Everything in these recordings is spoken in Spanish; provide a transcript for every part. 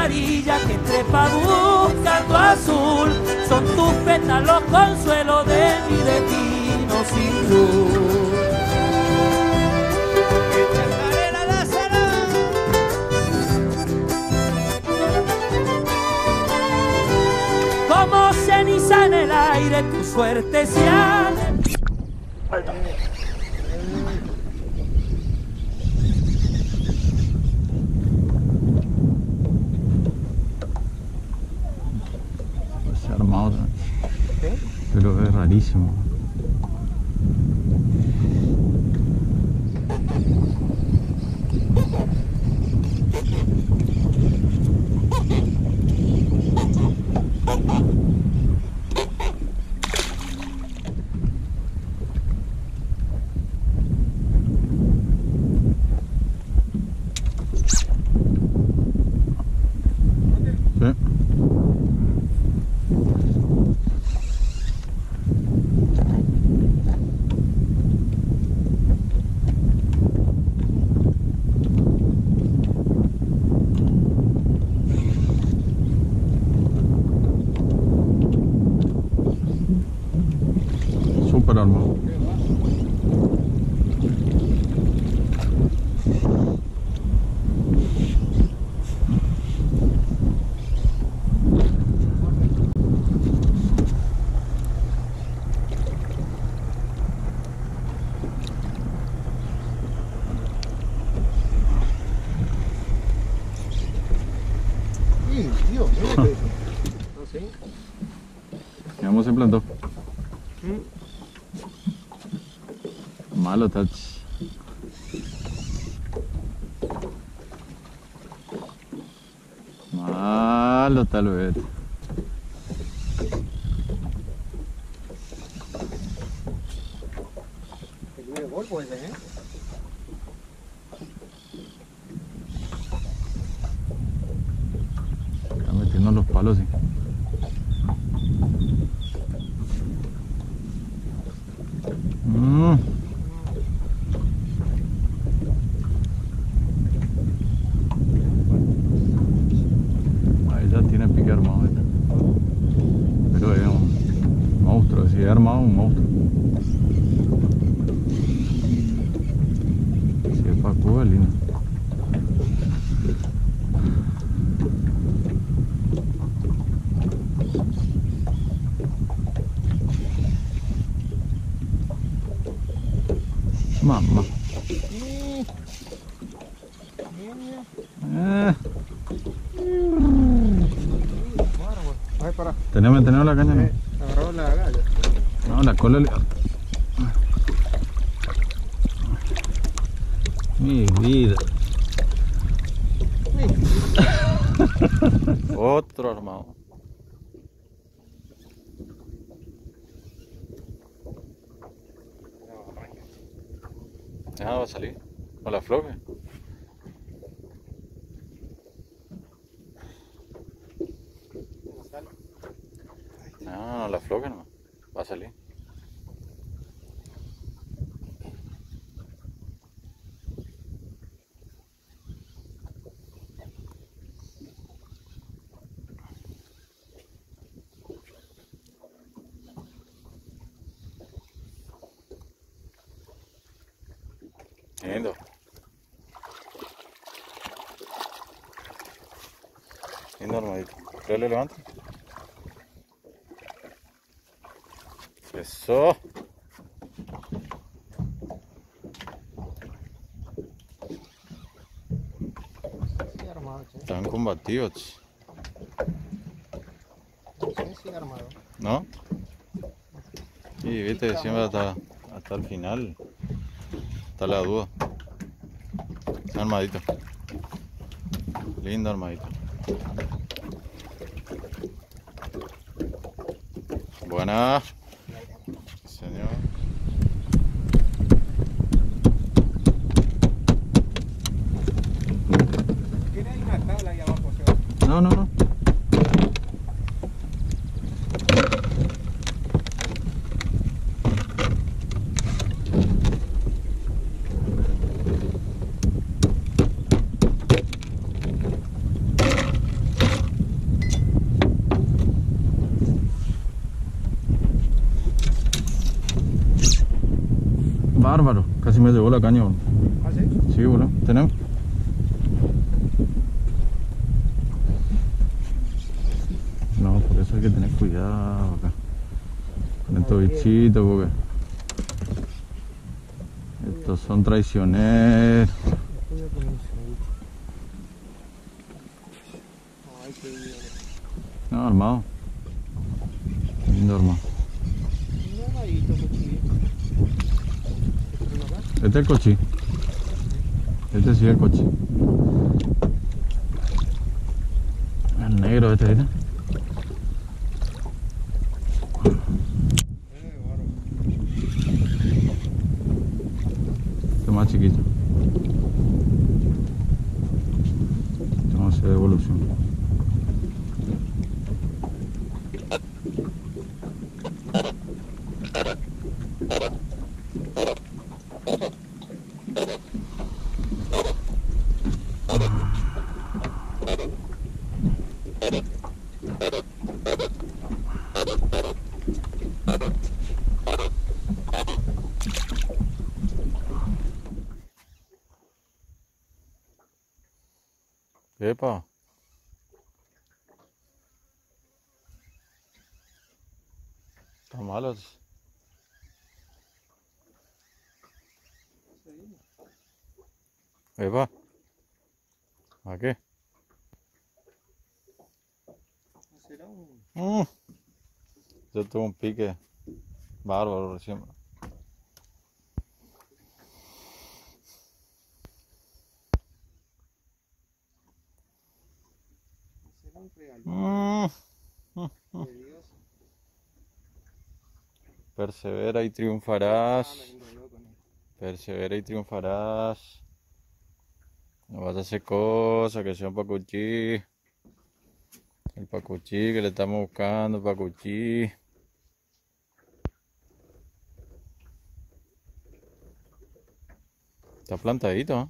amarilla que trepa buscando azul, son tus pétalos consuelo de mi destino sin luz. Como ceniza en el aire tu suerte se ha... Se ha armado, ¿Qué? pero es rarísimo. Súper armado. Dios, mira que... No sé. ¿Cómo se plantó? Malo, touch. Malo, tal vez. Que tiene gol pues ese, ¿eh? Está metiendo los palos, sí. Ahí ya tiene pique armado. Pero es un monstruo, si es armado, un monstruo. Si es Paco, es lindo. Mamá. Ay, para. Tenemos la caña, ¿no? Agarró la galla. No, la cola le... Mi vida. Otro armado. Ah, va a salir. O la floje. No, la floje no. Va a salir. Lindo. Lindo armadito. ¿Qué le levanta? Eso. Sí, armado, che. Están combativos. Sí, armado. ¿No? Sí, viste, siempre hasta el final. Está la duda. Armadito. Lindo armadito. Buena. Señor. Tiene ahí una tabla ahí abajo, ¿sí? No, no, no. Bárbaro, casi me llevó la caña, boludo. ¿Ah, sí? Sí, boludo, tenemos. No, por eso hay que tener cuidado acá con estos bichitos, porque estos son traicioneros. Cuidado con eso, bicho. Ay, qué bien. No, armado. Lindo armado. Un armadito, cuchillo. ¿Esto acá? Este es el cochí. Este sí es el cochí. El negro este, ¿viste? Este es más chiquito. Este no hace evolución. Epa. Están malos. Epa. ¿A qué? ¿Será un...? Yo tuve un pique bárbaro recién. ¿Será un regalo? De Dios. Persevera y triunfarás. Me enrolló con él. Persevera y triunfarás. No vas a hacer cosas que sean pacuchí. El pacuchí que le estamos buscando, pacuchí. Está plantadito, ¿eh?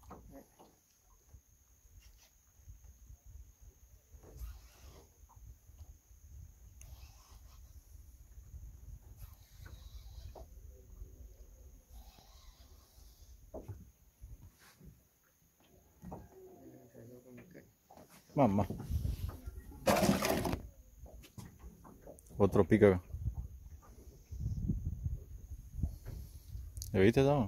Mamá. Otro pica acá. ¿Le viste, Tamo?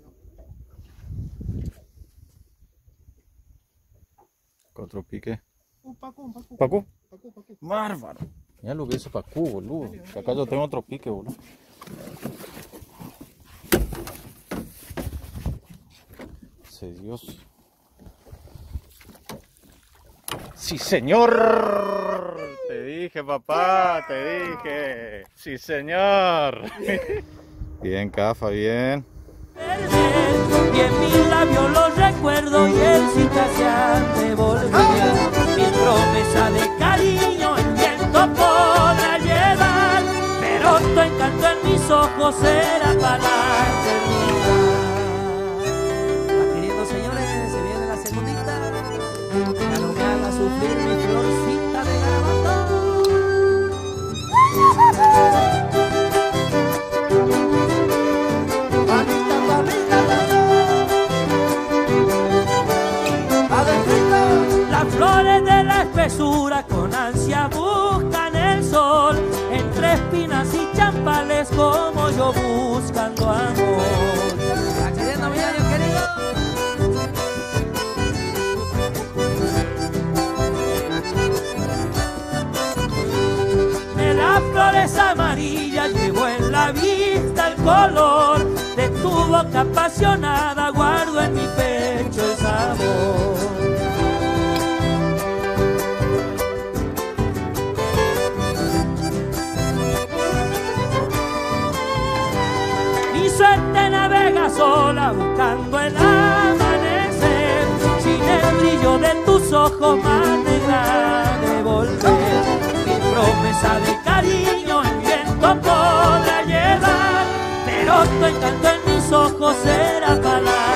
Otro pique. Un Paco, un Paco. ¿Pacu? Paco, Paco. Bárbaro. Mira lo que es Pacu, boludo. Que acá yo tengo otro pique, boludo. Sí, Dios. Sí, señor. Te dije, papá, te dije. Sí, señor. Bien, Cafa, bien. Y en mis labios los recuerdo y el cita se ha de volver. Mi promesa de cariño el viento podrá llevar, pero tu encanto en mis ojos será para la eternidad. Va queriendo, señores, se viene la segundita. Ya no me haga sufrir mi florcita de garabato. Las flores de la espesura con ansia buscan el sol, entre espinas y champales como yo buscando amor. ¿Está queriendo, mi año querido? De las flores amarillas llevo en la vista el color de tu boca apasionada, guardo en mi pecho el sabor. Mi suerte navega sola buscando el amanecer, sin el brillo de tus ojos más negra de volver. Mi promesa de cariño el viento podrá llevar, pero tu encanto en mis ojos será para